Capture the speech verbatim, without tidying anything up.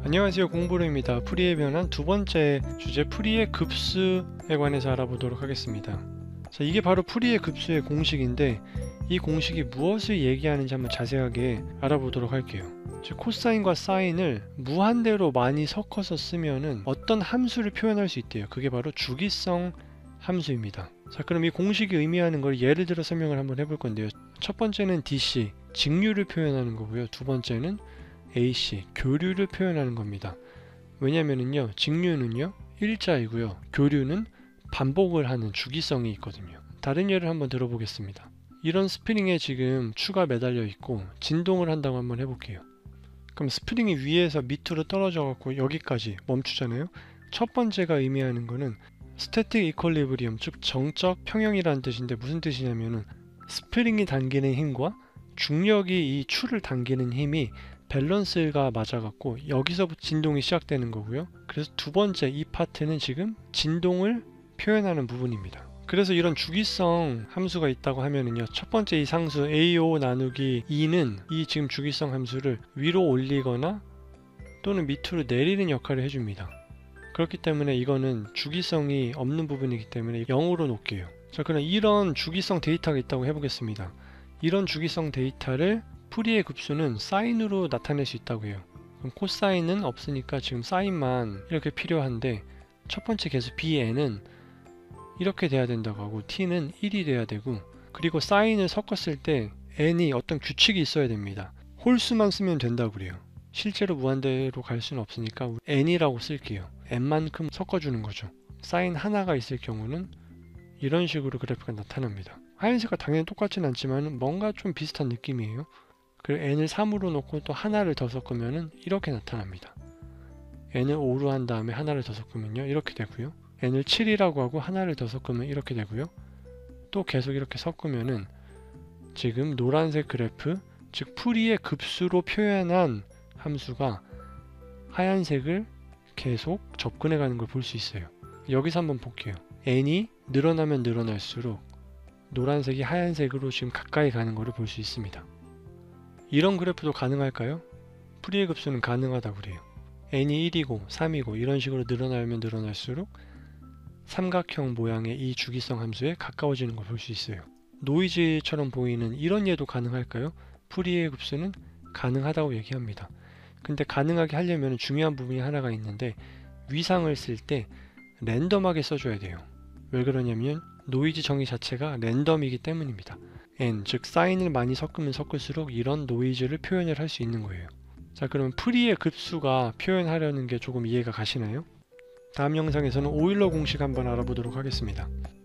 안녕하세요, 공부루입니다. 풀이에 변한 두 번째 주제, 풀이의 급수에 관해서 알아보도록 하겠습니다. 자, 이게 바로 풀이의 급수의 공식인데 이 공식이 무엇을 얘기하는지 한번 자세하게 알아보도록 할게요. 즉, 코사인과 사인을 무한대로 많이 섞어서 쓰면은 어떤 함수를 표현할 수 있대요. 그게 바로 주기성 함수입니다. 자, 그럼 이 공식이 의미하는 걸 예를 들어 설명을 한번 해볼 건데요. 첫 번째는 디씨, 직류를 표현하는 거고요. 두 번째는 에이씨, 교류를 표현하는 겁니다. 왜냐면은요, 직류는요 일자이고요, 교류는 반복을 하는 주기성이 있거든요. 다른 예를 한번 들어보겠습니다. 이런 스프링에 지금 추가 매달려 있고 진동을 한다고 한번 해볼게요. 그럼 스프링이 위에서 밑으로 떨어져 갖고 여기까지 멈추잖아요. 첫 번째가 의미하는 거는 스태틱 이퀄리브리엄, 즉 정적 평형이라는 뜻인데, 무슨 뜻이냐면은 스프링이 당기는 힘과 중력이 이 추를 당기는 힘이 밸런스가 맞아갖고 여기서부터 진동이 시작되는 거고요. 그래서 두 번째 이 파트는 지금 진동을 표현하는 부분입니다. 그래서 이런 주기성 함수가 있다고 하면은요, 첫 번째 이 상수 에이오 나누기 이는 이 지금 주기성 함수를 위로 올리거나 또는 밑으로 내리는 역할을 해줍니다. 그렇기 때문에 이거는 주기성이 없는 부분이기 때문에 영으로 놓을게요. 자, 그럼 이런 주기성 데이터가 있다고 해보겠습니다. 이런 주기성 데이터를 풀이의 급수는 사인으로 나타낼 수 있다고 해요. 그럼 코사인은 없으니까 지금 사인만 이렇게 필요한데, 첫 번째 계수 비엔은 이렇게 돼야 된다고 하고 t는 일이 돼야 되고, 그리고 사인을 섞었을 때 n이 어떤 규칙이 있어야 됩니다. 홀수만 쓰면 된다고 그래요. 실제로 무한대로 갈 수는 없으니까 n이라고 쓸게요. n만큼 섞어주는 거죠. 사인 하나가 있을 경우는 이런 식으로 그래프가 나타납니다. 하얀색과 당연히 똑같진 않지만 뭔가 좀 비슷한 느낌이에요. 그리고 n을 삼으로 놓고 또 하나를 더 섞으면 이렇게 나타납니다. n을 오로 한 다음에 하나를 더 섞으면요 이렇게 되고요. n을 칠이라고 하고 하나를 더 섞으면 이렇게 되고요. 또 계속 이렇게 섞으면은 지금 노란색 그래프, 즉 풀이의 급수로 표현한 함수가 하얀색을 계속 접근해 가는 걸 볼 수 있어요. 여기서 한번 볼게요. n이 늘어나면 늘어날수록 노란색이 하얀색으로 지금 가까이 가는 것을 볼 수 있습니다. 이런 그래프도 가능할까요? 풀이의 급수는 가능하다고 그래요. n이 일이고 삼이고 이런 식으로 늘어나면 늘어날수록 삼각형 모양의 이 주기성 함수에 가까워지는 걸 볼 수 있어요. 노이즈처럼 보이는 이런 예도 가능할까요? 풀이의 급수는 가능하다고 얘기합니다. 근데 가능하게 하려면 중요한 부분이 하나가 있는데, 위상을 쓸 때 랜덤하게 써줘야 돼요. 왜 그러냐면 노이즈 정의 자체가 랜덤이기 때문입니다. n, 즉 사인을 많이 섞으면 섞을수록 이런 노이즈를 표현을 할 수 있는 거예요. 자, 그럼 풀이의 급수가 표현하려는 게 조금 이해가 가시나요? 다음 영상에서는 오일러 공식 한번 알아보도록 하겠습니다.